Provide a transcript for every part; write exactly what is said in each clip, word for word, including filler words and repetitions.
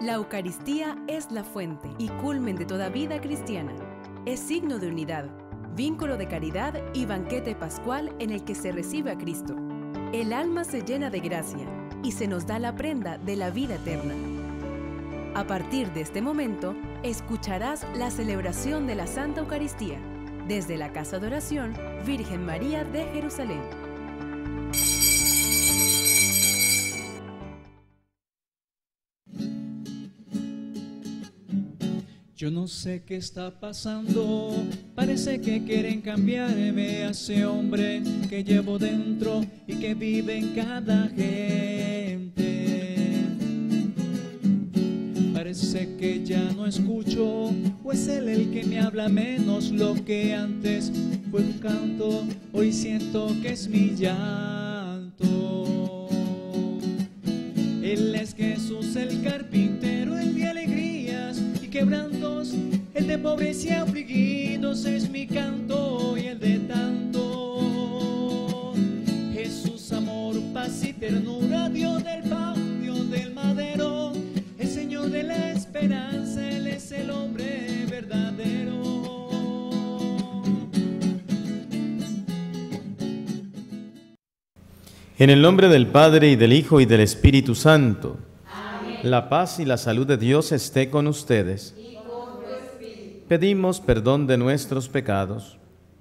La Eucaristía es la fuente y culmen de toda vida cristiana. Es signo de unidad, vínculo de caridad y banquete pascual en el que se recibe a Cristo. El alma se llena de gracia y se nos da la prenda de la vida eterna. A partir de este momento, escucharás la celebración de la Santa Eucaristía desde la Casa de Oración Virgen María de Jerusalén. Yo no sé qué está pasando, parece que quieren cambiarme a ese hombre que llevo dentro y que vive en cada gente. Parece que ya no escucho, o es él el que me habla menos. Lo que antes fue un canto, hoy siento que es mi llanto. Él es Jesús el carpintero, el de alegrías y quebrantos, el de pobres y afligidos es mi canto y el de tanto. Jesús, amor, paz y ternura, Dios del pan, Dios del madero, el Señor de la esperanza, Él es el hombre verdadero. En el nombre del Padre, y del Hijo, y del Espíritu Santo. Amén. La paz y la salud de Dios esté con ustedes. Y con tu espíritu. Pedimos perdón de nuestros pecados.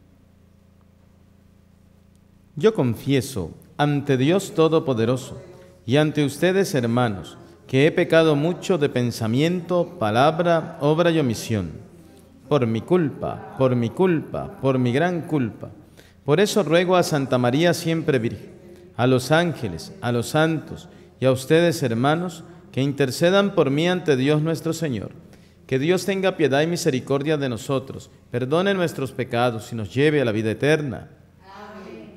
Yo confieso ante Dios Todopoderoso y ante ustedes, hermanos, que he pecado mucho de pensamiento, palabra, obra y omisión. Por mi culpa, por mi culpa, por mi gran culpa. Por eso ruego a Santa María siempre Virgen, a los ángeles, a los santos y a ustedes, hermanos, que intercedan por mí ante Dios nuestro Señor. Que Dios tenga piedad y misericordia de nosotros, perdone nuestros pecados y nos lleve a la vida eterna. Amén.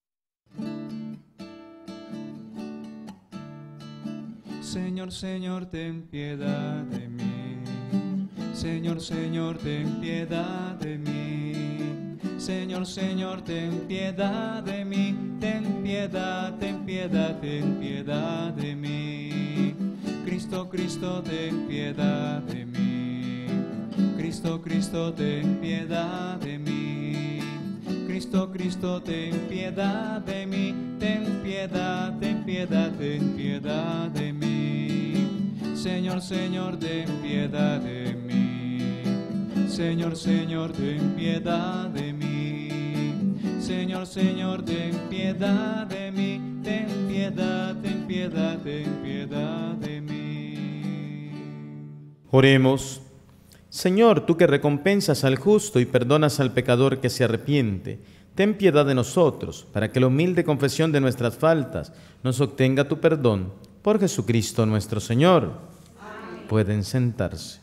Señor, Señor, ten piedad de mí. Señor, Señor, ten piedad de mí. Señor, Señor, ten piedad de mí, ten piedad, ten piedad, ten piedad de mí. Cristo, Cristo, ten piedad de mí. Cristo, Cristo, ten piedad de mí. Cristo, Cristo, ten piedad de mí, ten piedad, ten piedad, ten piedad de mí. Señor, Señor, ten piedad de mí. Señor, Señor, ten piedad de mí. Señor, Señor, ten piedad de mí, ten piedad, ten piedad, ten piedad de mí. Oremos. Señor, tú que recompensas al justo y perdonas al pecador que se arrepiente, ten piedad de nosotros, para que la humilde confesión de nuestras faltas nos obtenga tu perdón. Por Jesucristo nuestro Señor. Amén. Pueden sentarse.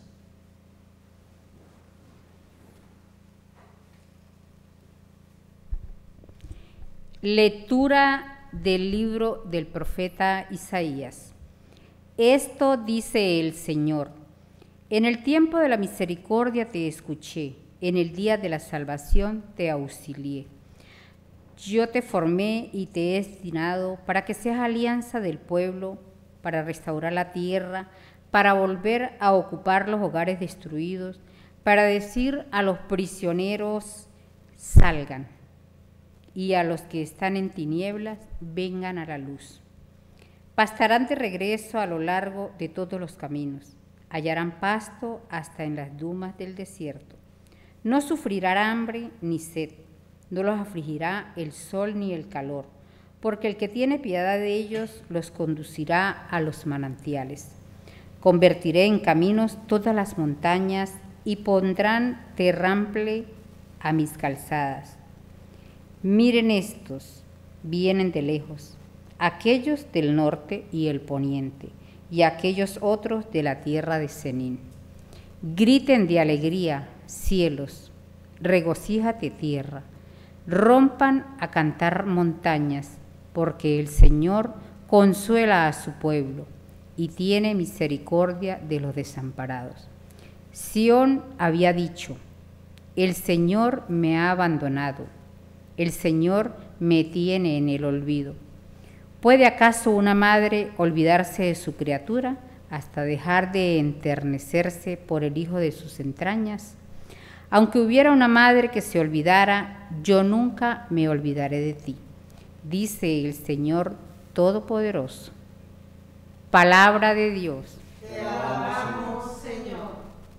Lectura del libro del profeta Isaías. Esto dice el Señor: en el tiempo de la misericordia te escuché, en el día de la salvación te auxilié. Yo te formé y te he destinado para que seas alianza del pueblo, para restaurar la tierra, para volver a ocupar los hogares destruidos, para decir a los prisioneros: salgan, y a los que están en tinieblas, vengan a la luz. Pastarán de regreso a lo largo de todos los caminos, hallarán pasto hasta en las dumas del desierto. No sufrirán hambre ni sed, no los afligirá el sol ni el calor, porque el que tiene piedad de ellos los conducirá a los manantiales. Convertiré en caminos todas las montañas y pondrán terrample a mis calzadas. Miren estos, vienen de lejos, aquellos del norte y el poniente, y aquellos otros de la tierra de Senín. Griten de alegría, cielos, regocíjate tierra, rompan a cantar montañas, porque el Señor consuela a su pueblo y tiene misericordia de los desamparados. Sión había dicho: el Señor me ha abandonado, el Señor me tiene en el olvido. ¿Puede acaso una madre olvidarse de su criatura hasta dejar de enternecerse por el hijo de sus entrañas. Aunque hubiera una madre que se olvidara, yo nunca me olvidaré de ti, dice el Señor Todopoderoso. Palabra de Dios. Te alabamos, Señor.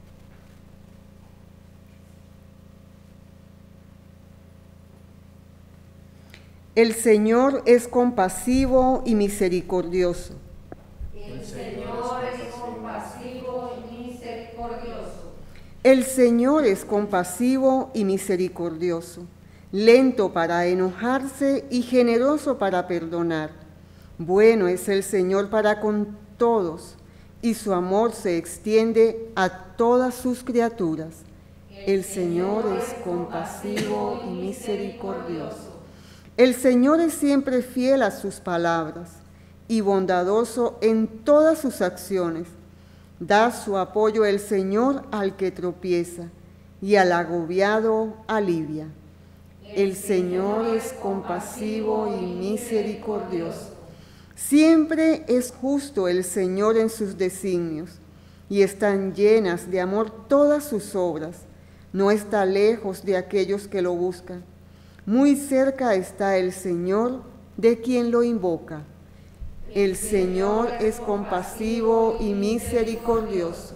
El Señor es compasivo y misericordioso. El Señor es compasivo y misericordioso. El Señor es compasivo y misericordioso, lento para enojarse y generoso para perdonar. Bueno es el Señor para con todos, y su amor se extiende a todas sus criaturas. El Señor es compasivo y misericordioso. El Señor es siempre fiel a sus palabras y bondadoso en todas sus acciones. Da su apoyo el Señor al que tropieza y al agobiado alivia. El Señor es compasivo y misericordioso. Siempre es justo el Señor en sus designios, y están llenas de amor todas sus obras. No está lejos de aquellos que lo buscan. Muy cerca está el Señor de quien lo invoca. El Señor es compasivo y misericordioso.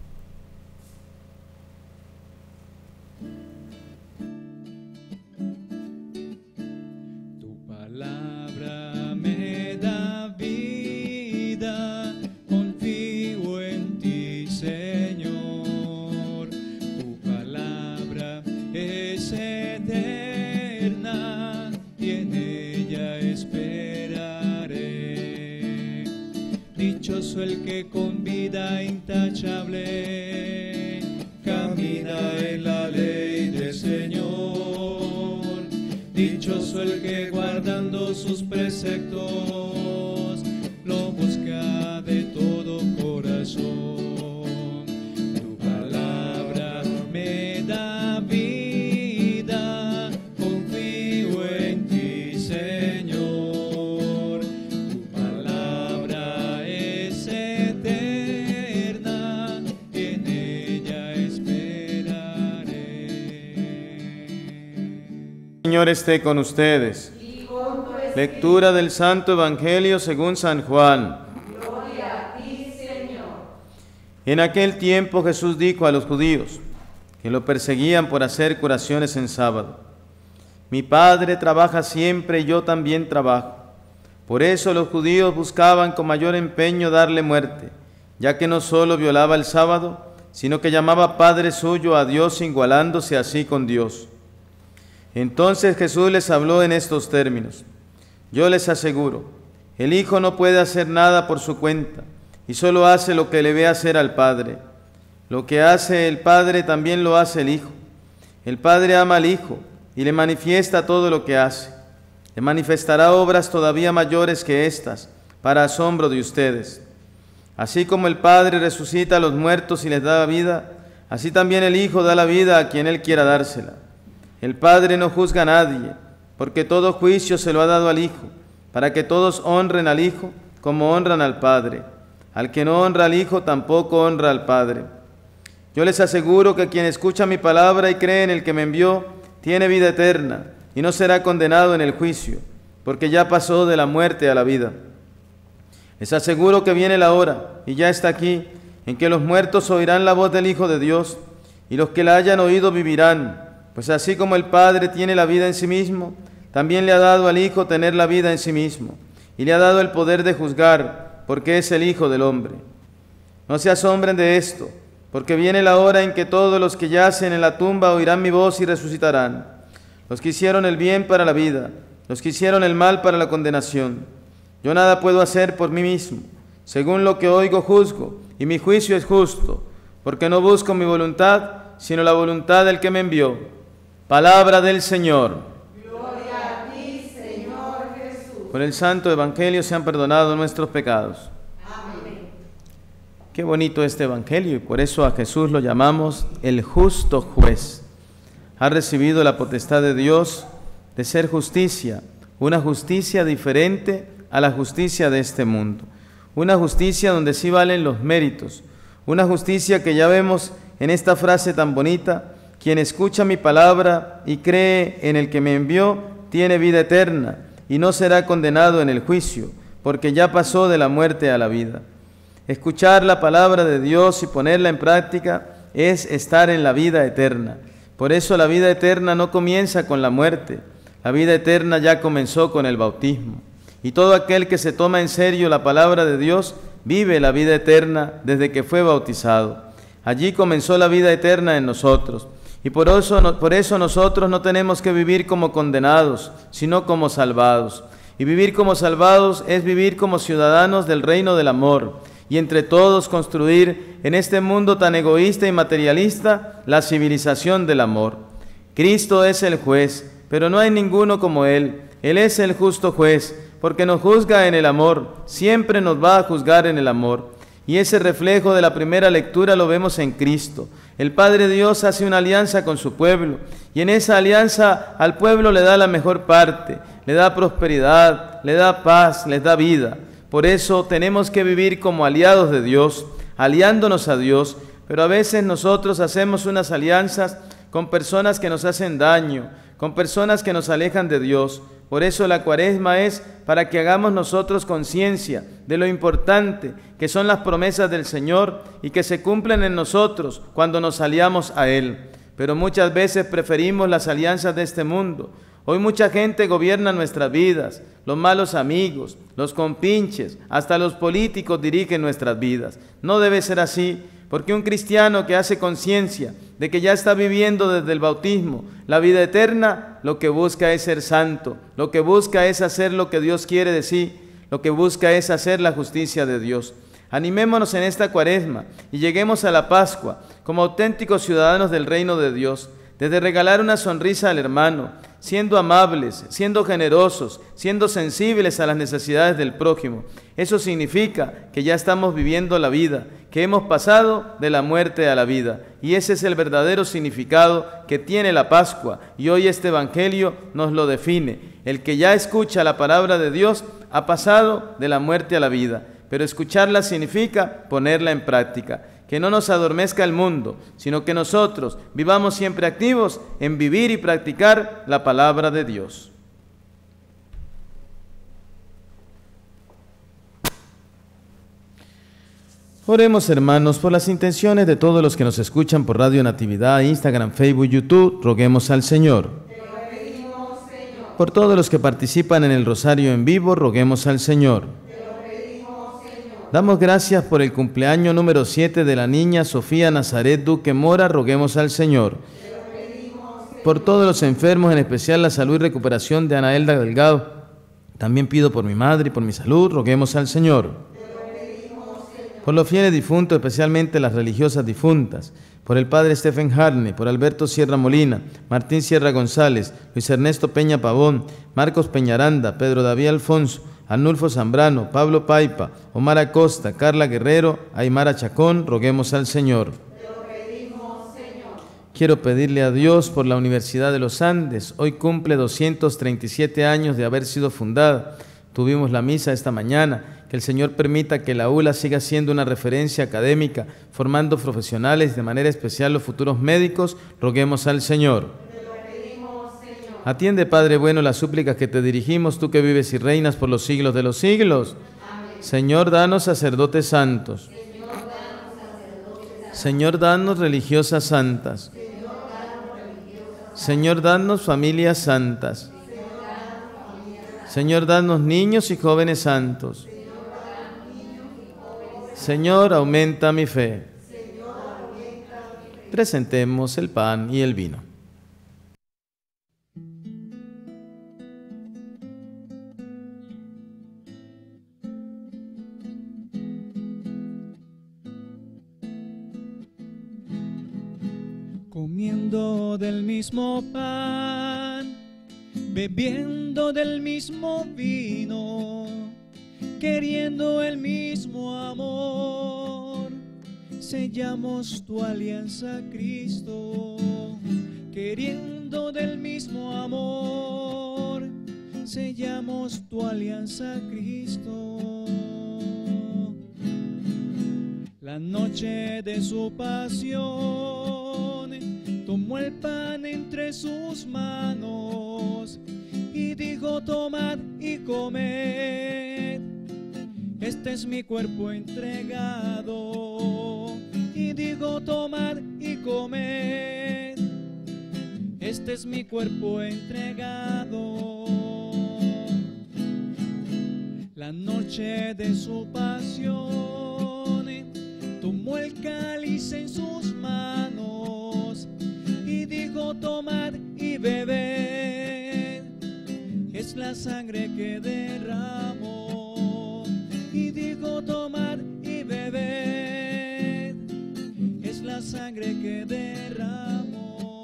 Tu palabra me da vida, confío en ti, Señor. Tu palabra es eterna y en ella esperaré. Dichoso el que con vida intachable camina en la ley del Señor. Dichoso el que guardando sus preceptos lo busca de todo corazón. Tu palabra me da vida, confío en ti, Señor. Tu palabra es eterna, en ella esperaré. Señor esté con ustedes. Lectura del Santo Evangelio según San Juan. Gloria a ti, Señor. En aquel tiempo Jesús dijo a los judíos que lo perseguían por hacer curaciones en sábado: Mi Padre trabaja siempre y yo también trabajo. Por eso los judíos buscaban con mayor empeño darle muerte, ya que no solo violaba el sábado, sino que llamaba Padre suyo a Dios, igualándose así con Dios. Entonces Jesús les habló en estos términos: Yo les aseguro, el Hijo no puede hacer nada por su cuenta, y solo hace lo que le ve hacer al Padre. Lo que hace el Padre también lo hace el Hijo. El Padre ama al Hijo y le manifiesta todo lo que hace. Le manifestará obras todavía mayores que estas, para asombro de ustedes. Así como el Padre resucita a los muertos y les da vida, así también el Hijo da la vida a quien Él quiera dársela. El Padre no juzga a nadie, porque todo juicio se lo ha dado al Hijo, para que todos honren al Hijo como honran al Padre. Al que no honra al Hijo tampoco honra al Padre. Yo les aseguro que quien escucha mi palabra y cree en el que me envió, tiene vida eterna, y no será condenado en el juicio, porque ya pasó de la muerte a la vida. Les aseguro que viene la hora, y ya está aquí, en que los muertos oirán la voz del Hijo de Dios, y los que la hayan oído vivirán. Pues así como el Padre tiene la vida en sí mismo, también le ha dado al Hijo tener la vida en sí mismo, y le ha dado el poder de juzgar, porque es el Hijo del hombre. No se asombren de esto, porque viene la hora en que todos los que yacen en la tumba oirán mi voz y resucitarán. Los que hicieron el bien para la vida, los que hicieron el mal para la condenación. Yo nada puedo hacer por mí mismo, según lo que oigo juzgo, y mi juicio es justo, porque no busco mi voluntad, sino la voluntad del que me envió. Palabra del Señor. Gloria a ti, Señor Jesús. Por el Santo Evangelio sean perdonados nuestros pecados. Amén. Qué bonito este Evangelio, y por eso a Jesús lo llamamos el justo juez. Ha recibido la potestad de Dios de ser justicia, una justicia diferente a la justicia de este mundo, una justicia donde sí valen los méritos, una justicia que ya vemos en esta frase tan bonita: quien escucha mi palabra y cree en el que me envió, tiene vida eterna y no será condenado en el juicio, porque ya pasó de la muerte a la vida. Escuchar la palabra de Dios y ponerla en práctica es estar en la vida eterna. Por eso la vida eterna no comienza con la muerte, la vida eterna ya comenzó con el bautismo. Y todo aquel que se toma en serio la palabra de Dios vive la vida eterna desde que fue bautizado. Allí comenzó la vida eterna en nosotros. Y por eso, por eso nosotros no tenemos que vivir como condenados, sino como salvados. Y vivir como salvados es vivir como ciudadanos del reino del amor, y entre todos construir en este mundo tan egoísta y materialista la civilización del amor. Cristo es el juez, pero no hay ninguno como Él. Él es el justo juez, porque nos juzga en el amor, siempre nos va a juzgar en el amor. Y ese reflejo de la primera lectura lo vemos en Cristo. El Padre Dios hace una alianza con su pueblo, y en esa alianza al pueblo le da la mejor parte, le da prosperidad, le da paz, le da vida. Por eso tenemos que vivir como aliados de Dios, aliándonos a Dios, pero a veces nosotros hacemos unas alianzas con personas que nos hacen daño, con personas que nos alejan de Dios. Por eso la Cuaresma es para que hagamos nosotros conciencia de lo importante que son las promesas del Señor y que se cumplen en nosotros cuando nos aliamos a Él. Pero muchas veces preferimos las alianzas de este mundo. Hoy mucha gente gobierna nuestras vidas, los malos amigos, los compinches, hasta los políticos dirigen nuestras vidas. No debe ser así, porque un cristiano que hace conciencia de que ya está viviendo desde el bautismo la vida eterna, lo que busca es ser santo, lo que busca es hacer lo que Dios quiere de sí, lo que busca es hacer la justicia de Dios. Animémonos en esta Cuaresma y lleguemos a la Pascua como auténticos ciudadanos del reino de Dios, desde regalar una sonrisa al hermano, siendo amables, siendo generosos, siendo sensibles a las necesidades del prójimo. Eso significa que ya estamos viviendo la vida, que hemos pasado de la muerte a la vida. Y ese es el verdadero significado que tiene la Pascua. Y hoy este Evangelio nos lo define. El que ya escucha la palabra de Dios ha pasado de la muerte a la vida. Pero escucharla significa ponerla en práctica. Que no nos adormezca el mundo, sino que nosotros vivamos siempre activos en vivir y practicar la palabra de Dios. Oremos, hermanos, por las intenciones de todos los que nos escuchan por Radio Natividad, Instagram, Facebook, YouTube. Roguemos al Señor. Te lo pedimos, Señor. Por todos los que participan en el Rosario en vivo, roguemos al Señor. Damos gracias por el cumpleaños número siete de la niña Sofía Nazaret Duque Mora, roguemos al Señor. Por todos los enfermos, en especial la salud y recuperación de Ana Elda Delgado. También pido por mi madre y por mi salud, roguemos al Señor. Por los fieles difuntos, especialmente las religiosas difuntas. Por el padre Stephen Harney, por Alberto Sierra Molina, Martín Sierra González, Luis Ernesto Peña Pavón, Marcos Peñaranda, Pedro David Alfonso, Arnulfo Zambrano, Pablo Paipa, Omar Acosta, Carla Guerrero, Aymara Chacón, roguemos al Señor. Te lo pedimos, Señor. Quiero pedirle a Dios por la Universidad de los Andes. Hoy cumple doscientos treinta y siete años de haber sido fundada. Tuvimos la misa esta mañana. Que el Señor permita que la U L A siga siendo una referencia académica, formando profesionales, de manera especial los futuros médicos, roguemos al Señor. Atiende, Padre bueno, las súplicas que te dirigimos, tú que vives y reinas por los siglos de los siglos. Amén. Señor, danos sacerdotes santos. Señor, danos, sacerdotes Señor, danos religiosas santas. Señor, danos, religiosas Señor, danos familias santas. Señor, danos, familias santas. Señor, danos niños y jóvenes santos. Señor, danos niños y jóvenes santos. Señor, aumenta mi fe. Señor, aumenta mi fe. Presentemos el pan y el vino. Comiendo del mismo pan, bebiendo del mismo vino, queriendo el mismo amor, sellamos tu alianza, Cristo. Queriendo del mismo amor, sellamos tu alianza, Cristo. La noche de su pasión, tomó el pan entre sus manos y dijo: tomad y comed, este es mi cuerpo entregado. Y dijo: tomad y comed, este es mi cuerpo entregado. La noche de su pasión, tomó el cáliz en sus manos y dijo: tomad y bebed, es la sangre que derramó. Y dijo: tomad y bebed, es la sangre que derramó.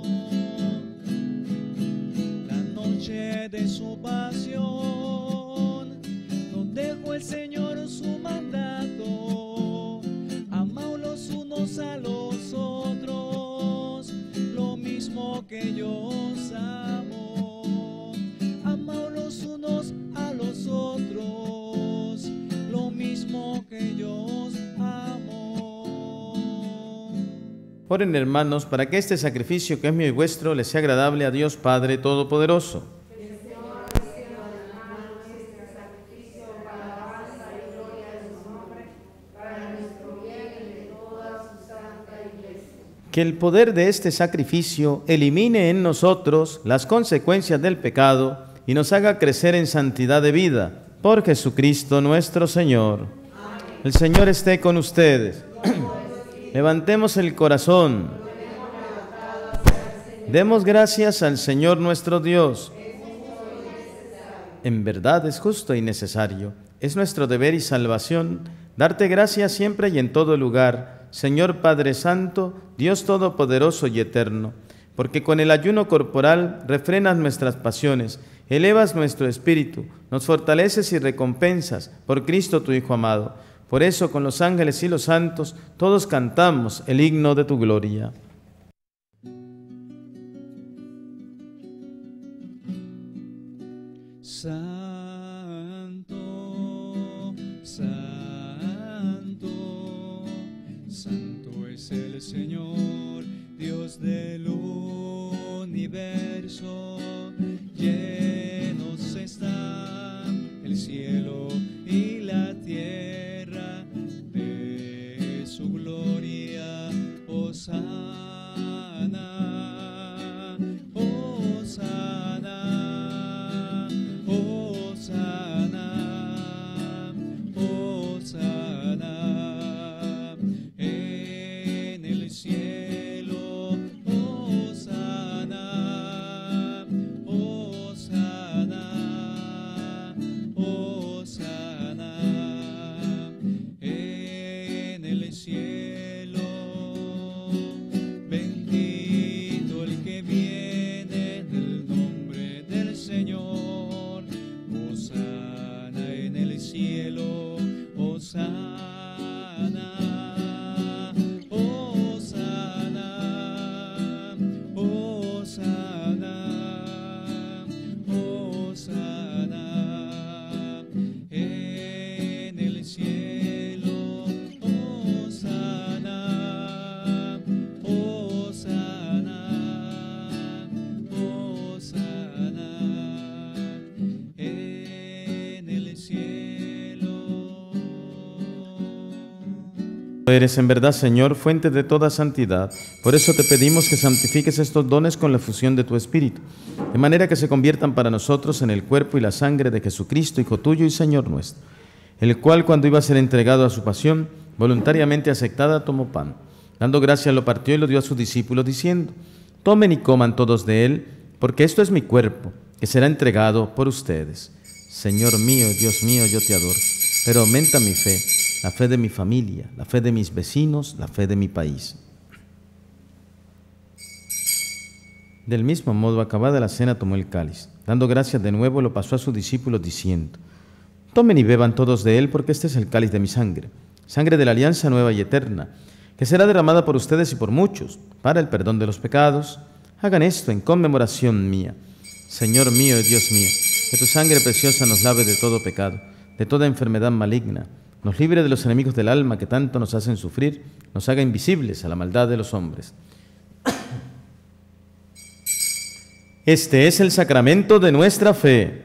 La noche de su pasión, nos dejó el Señor su mandato: amaos los unos a los otros, lo mismo que yo os amo. Amaos los unos a los otros, lo mismo que yo os amo. Oren, hermanos, para que este sacrificio que es mío y vuestro les sea agradable a Dios Padre Todopoderoso. Que el poder de este sacrificio elimine en nosotros las consecuencias del pecado y nos haga crecer en santidad de vida. Por Jesucristo nuestro Señor. Amén. El Señor esté con ustedes. Levantemos el corazón. Demos gracias al Señor nuestro Dios. En verdad es justo y necesario. Es nuestro deber y salvación darte gracias siempre y en todo lugar, Señor Padre Santo, Dios Todopoderoso y Eterno, porque con el ayuno corporal refrenas nuestras pasiones, elevas nuestro espíritu, nos fortaleces y recompensas por Cristo tu Hijo amado. Por eso, con los ángeles y los santos, todos cantamos el himno de tu gloria. Santo, santo, santo es el Señor, Dios del universo. Llenos están el cielo y la tierra de su gloria. Hosana, hosana, hosana, hosana en el cielo. Hosana, hosana, hosana en el cielo. Bendito el que viene en el nombre del Señor. Hosana en el cielo. Hosana, hosana, hosana, hosana en el cielo. Hosana, hosana, hosana en el cielo. Eres en verdad, Señor, fuente de toda santidad. Por eso te pedimos que santifiques estos dones con la fusión de tu Espíritu, de manera que se conviertan para nosotros en el cuerpo y la sangre de Jesucristo, Hijo tuyo y Señor nuestro, el cual, cuando iba a ser entregado a su pasión, voluntariamente aceptada, tomó pan. Dando gracias, lo partió y lo dio a sus discípulos, diciendo: tomen y coman todos de él, porque esto es mi cuerpo, que será entregado por ustedes. Señor mío, Dios mío, yo te adoro, pero aumenta mi fe, la fe de mi familia, la fe de mis vecinos, la fe de mi país. Del mismo modo, acabada la cena, tomó el cáliz. Dando gracias de nuevo, lo pasó a sus discípulos, diciendo: tomen y beban todos de él, porque este es el cáliz de mi sangre, sangre de la alianza nueva y eterna, que será derramada por ustedes y por muchos, para el perdón de los pecados. Hagan esto en conmemoración mía. Señor mío y Dios mío, que tu sangre preciosa nos lave de todo pecado, de toda enfermedad maligna. nos libre de los enemigos del alma que tanto nos hacen sufrir, nos haga invisibles a la maldad de los hombres. Este es el sacramento de nuestra fe.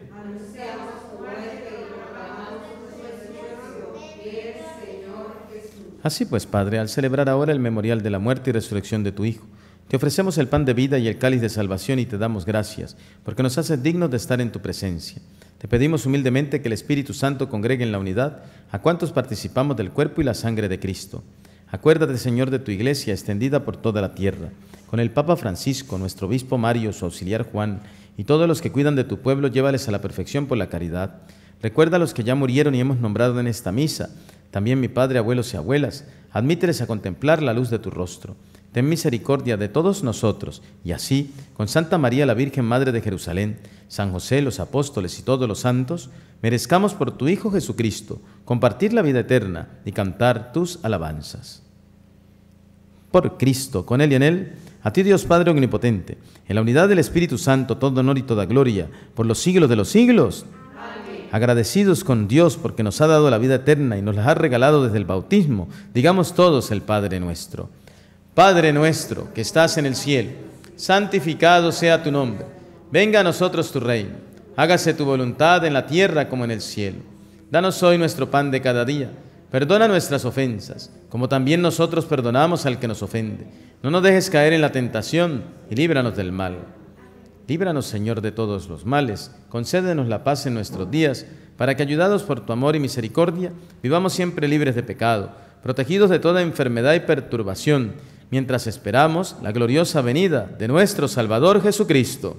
Así pues, Padre, al celebrar ahora el memorial de la muerte y resurrección de tu Hijo, te ofrecemos el pan de vida y el cáliz de salvación y te damos gracias, porque nos haces dignos de estar en tu presencia. Te pedimos humildemente que el Espíritu Santo congregue en la unidad a cuantos participamos del cuerpo y la sangre de Cristo. Acuérdate, Señor, de tu Iglesia extendida por toda la tierra, con el Papa Francisco, nuestro obispo Mario, su auxiliar Juan, y todos los que cuidan de tu pueblo, llévales a la perfección por la caridad. Recuerda a los que ya murieron y hemos nombrado en esta misa, también mi padre, abuelos y abuelas, admíteles a contemplar la luz de tu rostro. Ten misericordia de todos nosotros, y así, con Santa María la Virgen Madre de Jerusalén, San José, los apóstoles y todos los santos, merezcamos por tu Hijo Jesucristo compartir la vida eterna y cantar tus alabanzas. Por Cristo, con Él y en Él, a ti Dios Padre Omnipotente, en la unidad del Espíritu Santo, todo honor y toda gloria, por los siglos de los siglos. Agradecidos con Dios porque nos ha dado la vida eterna y nos la ha regalado desde el bautismo, digamos todos el Padre nuestro. Padre nuestro que estás en el cielo, santificado sea tu nombre. Venga a nosotros tu reino. Hágase tu voluntad en la tierra como en el cielo. Danos hoy nuestro pan de cada día. Perdona nuestras ofensas, como también nosotros perdonamos al que nos ofende. No nos dejes caer en la tentación y líbranos del mal. Líbranos, Señor, de todos los males, concédenos la paz en nuestros días, para que, ayudados por tu amor y misericordia, vivamos siempre libres de pecado, protegidos de toda enfermedad y perturbación, mientras esperamos la gloriosa venida de nuestro Salvador Jesucristo.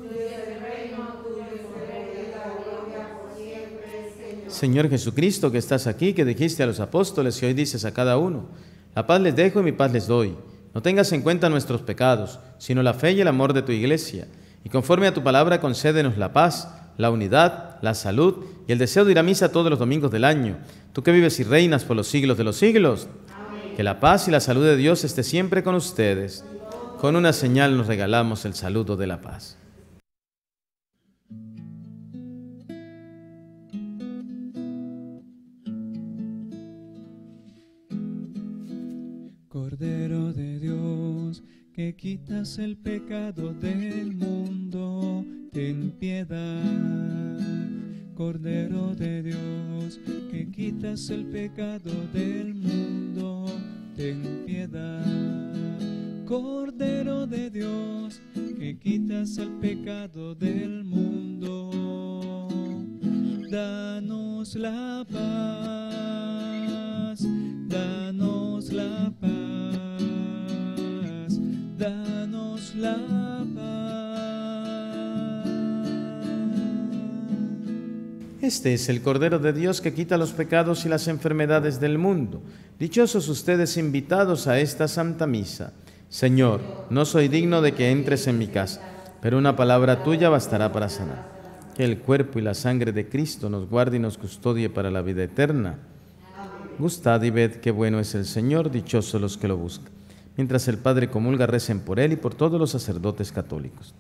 Señor Jesucristo, que estás aquí, que dijiste a los apóstoles y hoy dices a cada uno, la paz les dejo y mi paz les doy. No tengas en cuenta nuestros pecados, sino la fe y el amor de tu Iglesia. Y conforme a tu palabra, concédenos la paz, la unidad, la salud y el deseo de ir a misa todos los domingos del año. Tú que vives y reinas por los siglos de los siglos. Amén. Que la paz y la salud de Dios esté siempre con ustedes. Con una señal nos regalamos el saludo de la paz. Cordero de Dios, que quitas el pecado del mundo, ten piedad. Cordero de Dios, que quitas el pecado del mundo, ten piedad. Cordero de Dios, que quitas el pecado del mundo, danos la paz, danos la paz. Danos la paz. Este es el Cordero de Dios que quita los pecados y las enfermedades del mundo. Dichosos ustedes invitados a esta Santa Misa. Señor, no soy digno de que entres en mi casa, pero una palabra tuya bastará para sanar. Que el cuerpo y la sangre de Cristo nos guarde y nos custodie para la vida eterna. Gustad y ved qué bueno es el Señor, dichosos los que lo buscan. Mientras el Padre comulga, recen por él y por todos los sacerdotes católicos.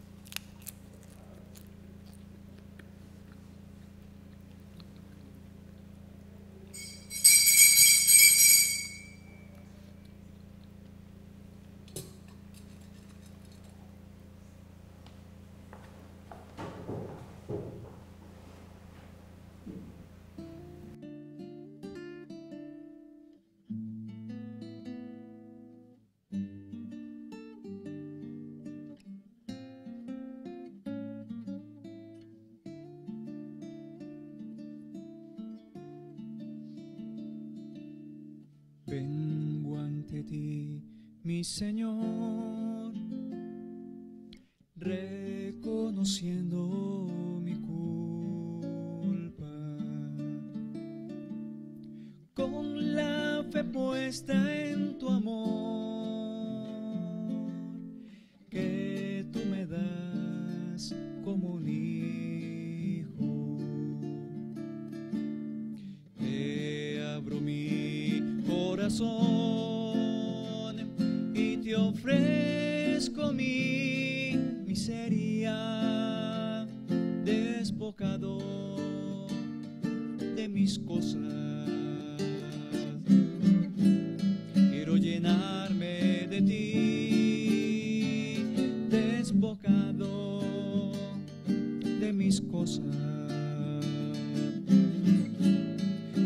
Vengo ante ti, mi Señor, reconociendo mi culpa, con la fe puesta en tu amor, que tú me das como un hijo. Te abro mi corazón y te ofrezco mi miseria, despojado de mis cosas,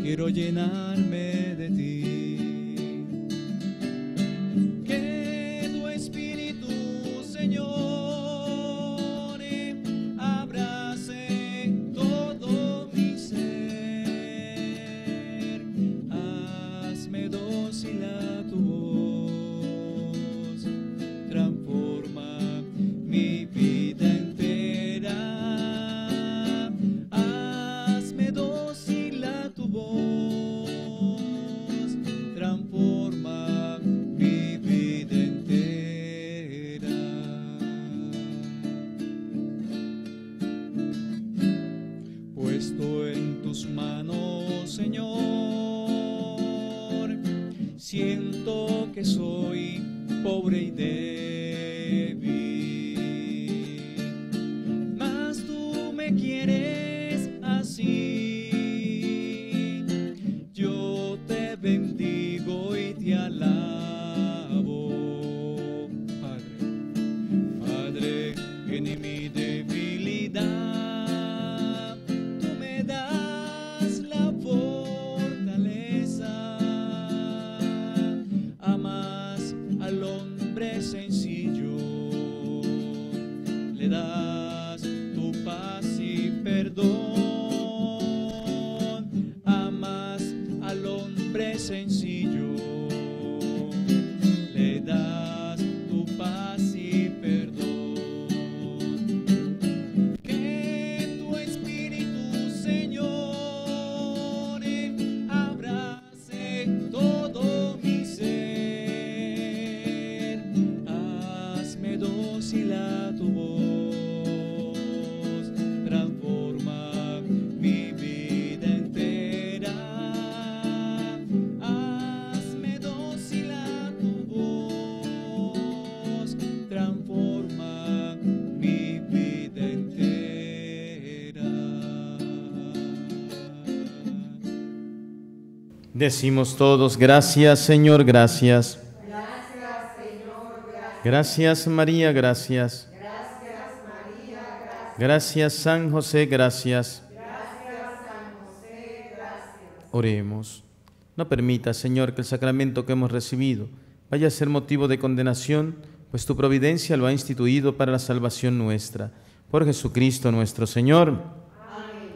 quiero llenarme de ti. Que tu Espíritu, Señor, abrace todo mi ser. Hazme dócil a tu voz, transforma mi vida entera. Hazme dócil a tu voz, transforma mi vida entera. Puesto en tus manos, Señor, siento que soy pobre y débil, mas tú me quieres así. Yo te bendigo y te alabo, Padre. Padre, en mi debilidad tú me das la fortaleza. Amas al hombre sencillo, le das tu paz y perdón. Amas al hombre sencillo, le das tu paz y perdón. Que tu Espíritu, Señor, abrace todo mi ser. Hazme dócil a tu voz, transforma mi vida entera. Hazme dócil a tu voz, transforma mi vida entera. Decimos todos, gracias Señor, gracias. Gracias María, gracias. Gracias San José, gracias. Oremos. No permita, Señor, que el sacramento que hemos recibido vaya a ser motivo de condenación, pues tu providencia lo ha instituido para la salvación nuestra. Por Jesucristo nuestro Señor. Amén.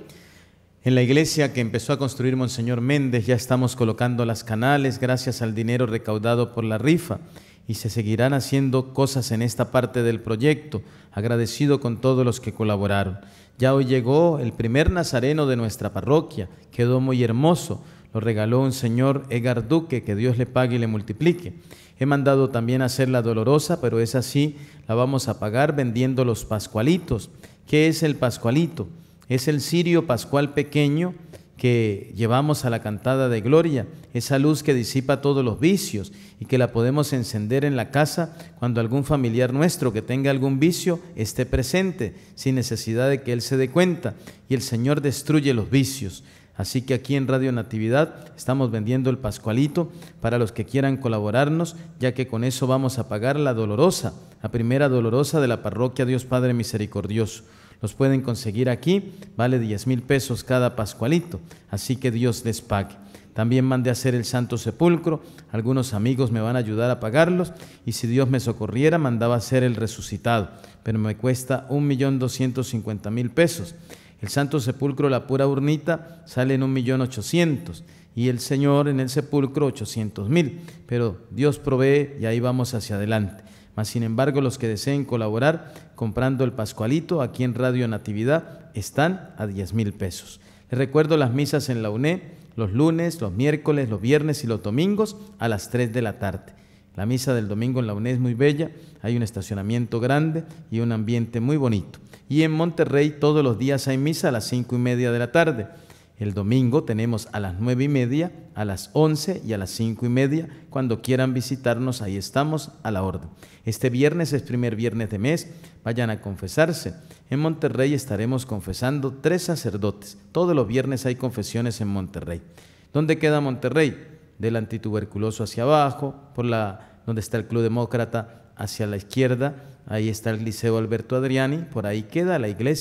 En la iglesia que empezó a construir Monseñor Méndez ya estamos colocando las canales gracias al dinero recaudado por la rifa, y se seguirán haciendo cosas en esta parte del proyecto, agradecido con todos los que colaboraron. Ya hoy llegó el primer nazareno de nuestra parroquia, quedó muy hermoso, lo regaló un señor Edgar Duque, que Dios le pague y le multiplique. He mandado también a hacer la dolorosa, pero es así, la vamos a pagar vendiendo los pascualitos. ¿Qué es el pascualito? Es el cirio pascual pequeño que llevamos a la cantada de gloria, esa luz que disipa todos los vicios y que la podemos encender en la casa cuando algún familiar nuestro que tenga algún vicio esté presente, sin necesidad de que él se dé cuenta, y el Señor destruye los vicios. Así que aquí en Radio Natividad estamos vendiendo el pascualito para los que quieran colaborarnos, ya que con eso vamos a pagar la dolorosa, la primera dolorosa de la parroquia Dios Padre Misericordioso. Los pueden conseguir aquí, vale diez mil pesos cada pascualito, así que Dios les pague. También mandé a hacer el Santo Sepulcro, algunos amigos me van a ayudar a pagarlos, y si Dios me socorriera, mandaba a hacer el Resucitado, pero me cuesta un millón doscientos cincuenta mil pesos. El Santo Sepulcro, la pura urnita, sale en un millón ochocientos, y el Señor en el sepulcro ochocientos mil, pero Dios provee y ahí vamos hacia adelante. Mas, sin embargo, los que deseen colaborar comprando el pascualito aquí en Radio Natividad están a diez mil pesos. Les recuerdo las misas en la U N E, los lunes, los miércoles, los viernes y los domingos a las tres de la tarde. La misa del domingo en la U N E es muy bella, hay un estacionamiento grande y un ambiente muy bonito. Y en Monterrey todos los días hay misa a las cinco y media de la tarde. El domingo tenemos a las nueve y media, a las once y a las cinco y media. Cuando quieran visitarnos, ahí estamos a la orden. Este viernes es primer viernes de mes, vayan a confesarse. En Monterrey estaremos confesando tres sacerdotes. Todos los viernes hay confesiones en Monterrey. ¿Dónde queda Monterrey? Del antituberculoso hacia abajo, por la, donde está el Club Demócrata hacia la izquierda, ahí está el Liceo Alberto Adriani, por ahí queda la iglesia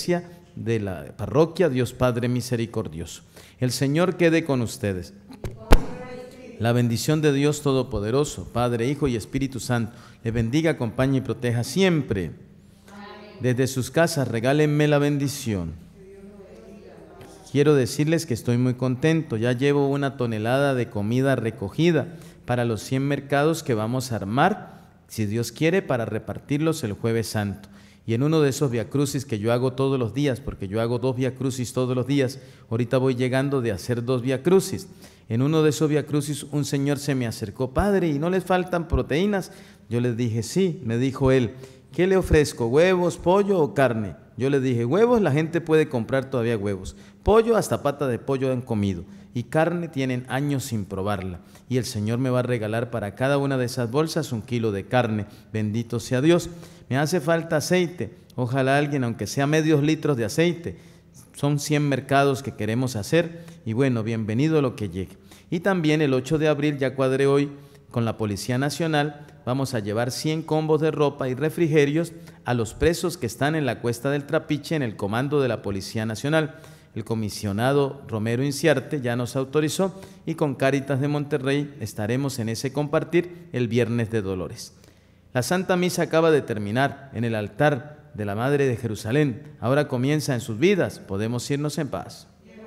de la parroquia Dios Padre Misericordioso. El Señor quede con ustedes. La bendición de Dios Todopoderoso, Padre, Hijo y Espíritu Santo, les bendiga, acompañe y proteja siempre. Desde sus casas regálenme la bendición. Quiero decirles que estoy muy contento. Ya llevo una tonelada de comida recogida para los cien mercados que vamos a armar, si Dios quiere, para repartirlos el Jueves Santo. Y en uno de esos viacrucis que yo hago todos los días, porque yo hago dos viacrucis todos los días, ahorita voy llegando de hacer dos viacrucis. En uno de esos viacrucis un señor se me acercó: padre, ¿y no les faltan proteínas? Yo le dije, sí. Me dijo él, ¿qué le ofrezco? ¿Huevos, pollo o carne? Yo le dije, huevos, la gente puede comprar todavía huevos. Pollo, hasta pata de pollo han comido. Y carne, tienen años sin probarla. Y el Señor me va a regalar para cada una de esas bolsas un kilo de carne. Bendito sea Dios. Me hace falta aceite. Ojalá alguien, aunque sea medios litros de aceite. Son cien mercados que queremos hacer. Y bueno, bienvenido lo que llegue. Y también el ocho de abril, ya cuadré hoy con la Policía Nacional, vamos a llevar cien combos de ropa y refrigerios a los presos que están en la Cuesta del Trapiche en el comando de la Policía Nacional. El comisionado Romero Inciarte ya nos autorizó y con Cáritas de Monterrey estaremos en ese compartir el Viernes de Dolores. La Santa Misa acaba de terminar en el altar de la Madre de Jerusalén. Ahora comienza en sus vidas. Podemos irnos en paz.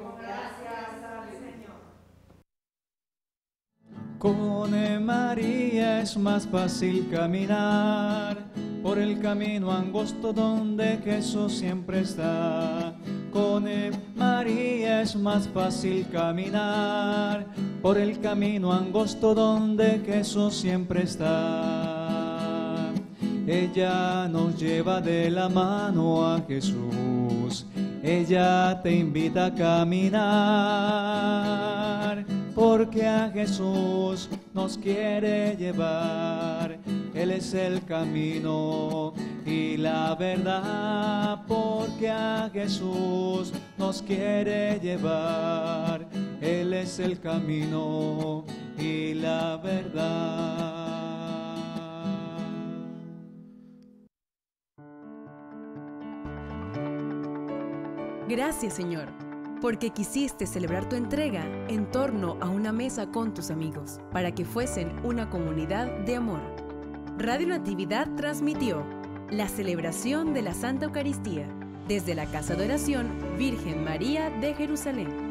Con María es más fácil caminar por el camino angosto donde Jesús siempre está. Con María es más fácil caminar por el camino angosto donde Jesús siempre está. Ella nos lleva de la mano a Jesús. Ella te invita a caminar, porque a Jesús nos quiere llevar. Él es el camino y la verdad, porque a Jesús nos quiere llevar. Él es el camino y la verdad. Gracias, Señor, porque quisiste celebrar tu entrega en torno a una mesa con tus amigos, para que fuesen una comunidad de amor. Radio Natividad transmitió la celebración de la Santa Eucaristía desde la Casa de Oración Virgen María de Jerusalén.